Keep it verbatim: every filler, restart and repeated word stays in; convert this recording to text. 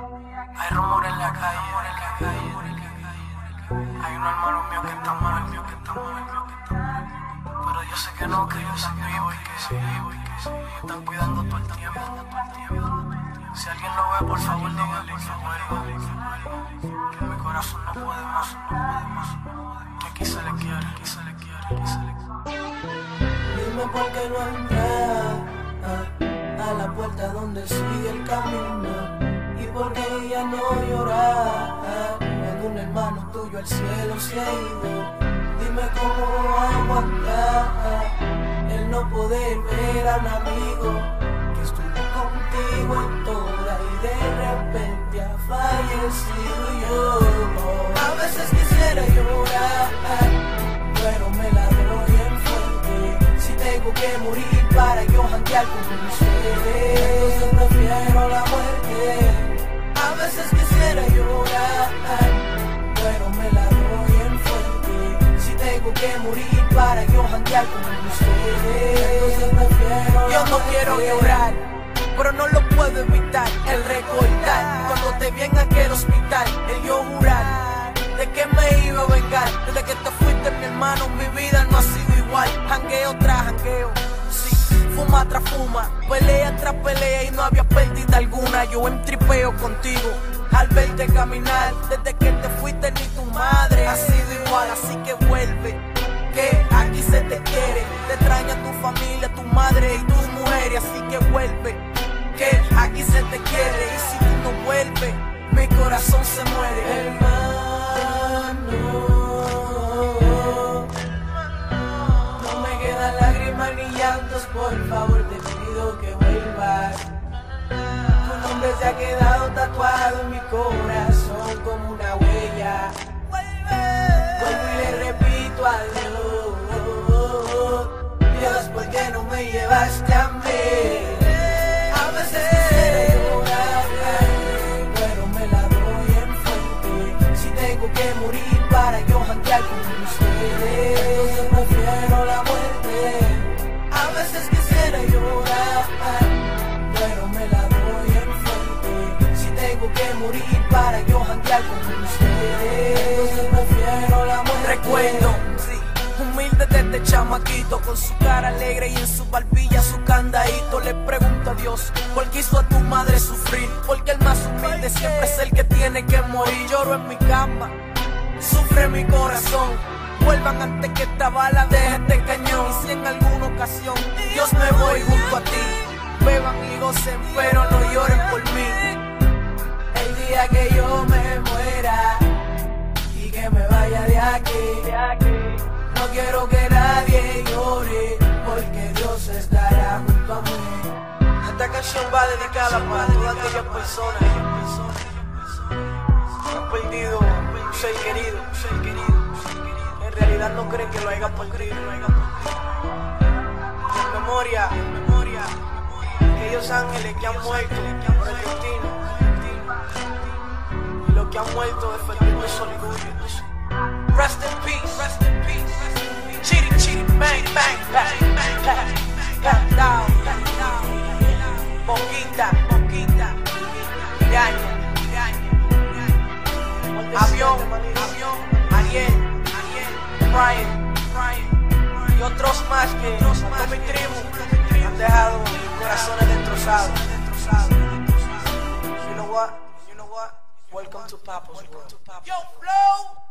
Hay rumores en la calle, en la calle. Hay un hermano mío que está mal, mío que está mal, mío que está mal. Pero yo sé que no, que yo soy vivo y que sí, vivo y que sí. Están cuidando todo el tiempo, todo el tiempo. Si alguien lo ve, por favor, dígale que muere. Que mi corazón no puede más, no puede más. Que aquí se le quiere, aquí se le quiere, aquí se le quiere. Dime por qué no entras a, a la puerta donde sigue el camino. Y por qué ella no llora cuando un hermano tuyo al cielo se ha ido. Dime cómo aguantar el no poder ver a un amigo que estuvo contigo en toda y de repente ha fallecido. Yo a veces quisiera llorar, pero me la doy en fuerte. Si tengo que morir para yo janguear con ustedes, entonces prefiero la muerte. A veces quisiera llorar, pero me la doy en fuerte. Si tengo que morir para yo janguear con ustedes, entonces prefiero Yo no quiero llorar, pero no lo puedo evitar. El recordar cuando te vi en aquel hospital, el yo jurar de que me iba a vengar. Desde que te fuiste, mi hermano, mi vida no ha sido igual. Jangueo tras jangueo, sí, fuma tras fuma, pelea tras pelea y no había pérdida alguna. Yo en tripeo contigo al verte caminar. Desde que te fuiste ni tu madre ha sido igual, así que vuelve, que aquí se te quiere. Te extraña tu familia, tu madre y tus mujeres, así que vuelve, que aquí se te quiere. Y si tú no vuelves, mi corazón se muere. Hermano, no me quedan lágrimas ni llantos, por favor te pido que vuelvas. Tu nombre se ha quedado tatuado en mi corazón como una huella. Vuelvo y le repito a Dios, Dios, ¿por qué no me llevaste a mí? A veces quisiera llorar, pero me la doy en frente. Si tengo que morir para yo janguear con ustedes, entonces prefiero la muerte. A veces quisiera llorar, pero me la doy en frente. Si tengo que morir para yo janguear con ustedes, entonces prefiero la muerte. Recuerdo, sí, humilde desde chamaquito, con su cara alegre y en su barbilla su candadito. Le pregunto a Dios, ¿por qué hizo a tu madre sufrir? Porque el más humilde siempre es el que tiene que morir. Lloro en mi cama, sufre mi corazón. Vuelvan antes que esta bala deje este cañón. Y si en alguna ocasión Dios me voy junto a ti, beban y gocen, pero no lloren por mí. El día que yo me muera y que me vaya de aquí, no quiero que nadie llore, porque Dios estará junto a mí. Esta canción va dedicada para todas aquellas personas que han perdido un ser querido, un ser querido. En realidad no creen que lo hayan perdido. En memoria, en memoria, aquellos ángeles que han muerto por el destino y los que han muerto defendiendo su orgullo. Rest in peace, rest in peace. Chitty, chitty, bang, bang, bang, bang, bang. Got down, got down. Boquita, boquita. Yaña, yaña. Avión, avión. Ariel, Ariel. Brian, Brian. Y otros más que con mi tribu han dejado corazones destrozados. You know what? You know what? Welcome to Papa's World. Yo, Flow.